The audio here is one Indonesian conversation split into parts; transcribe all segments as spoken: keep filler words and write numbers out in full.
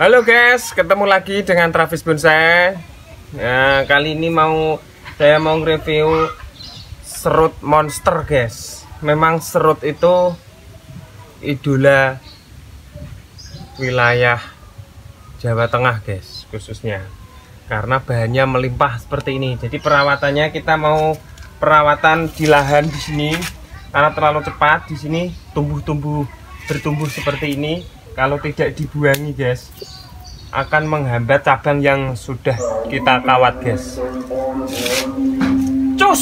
Halo guys, ketemu lagi dengan Travis Bonsai. Nah, kali ini mau saya mau review serut monster guys. Memang serut itu idola wilayah Jawa Tengah guys, khususnya karena bahannya melimpah seperti ini. Jadi perawatannya kita mau perawatan di lahan di sini karena terlalu cepat. Di sini tumbuh-tumbuh bertumbuh seperti ini. Kalau tidak dibuangi guys, akan menghambat cabang yang sudah kita kawat guys. Cus!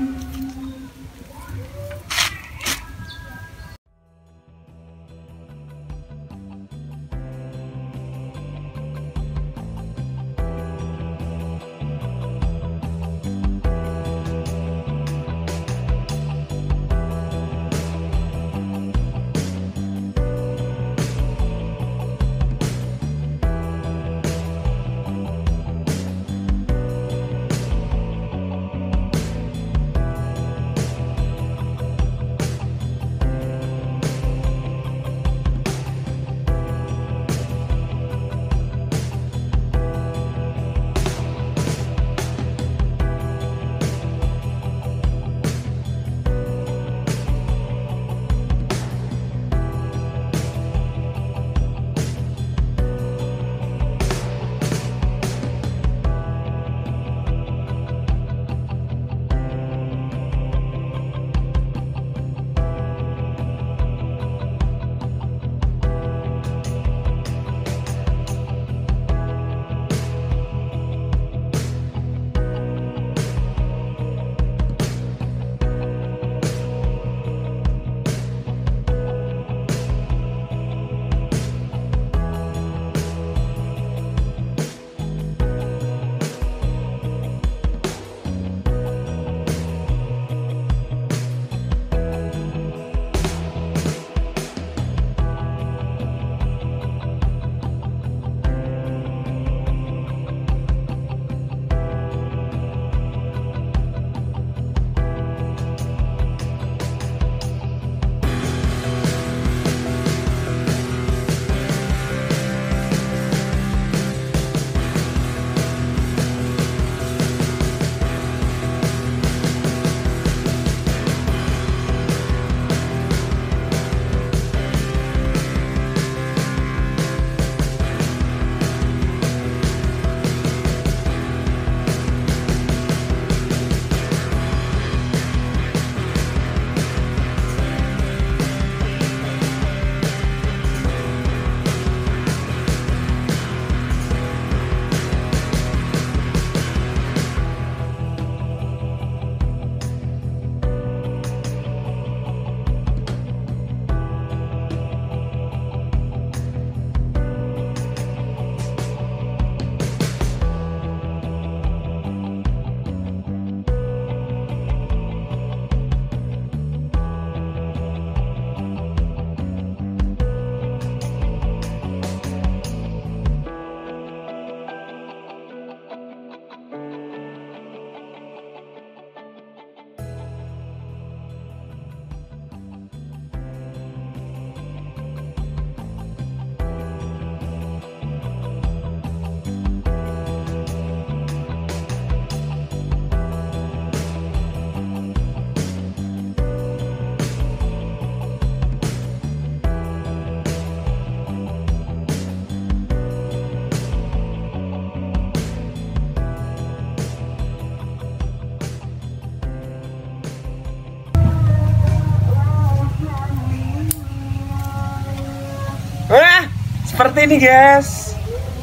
Wah, seperti ini guys,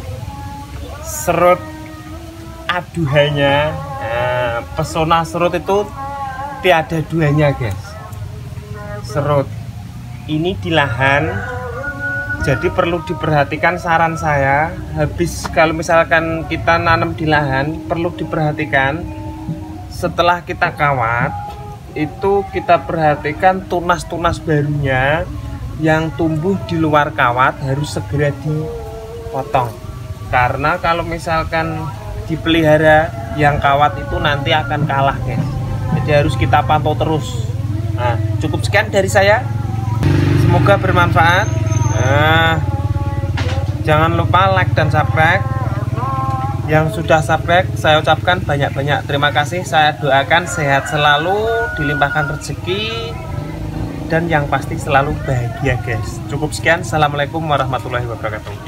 serut aduhannya. Nah, pesona serut itu tiada duanya guys. Serut ini di lahan, jadi perlu diperhatikan. Saran saya, habis kalau misalkan kita nanam di lahan, perlu diperhatikan setelah kita kawat itu kita perhatikan tunas-tunas barunya yang tumbuh di luar kawat harus segera dipotong, karena kalau misalkan dipelihara yang kawat itu nanti akan kalah guys. Jadi harus kita pantau terus. Nah, cukup sekian dari saya, semoga bermanfaat. Nah, Jangan lupa like dan subscribe. Yang sudah subscribe saya ucapkan banyak-banyak terima kasih. Saya doakan sehat selalu, dilimpahkan rezeki, dan yang pasti selalu bahagia guys. Cukup sekian, assalamualaikum warahmatullahi wabarakatuh.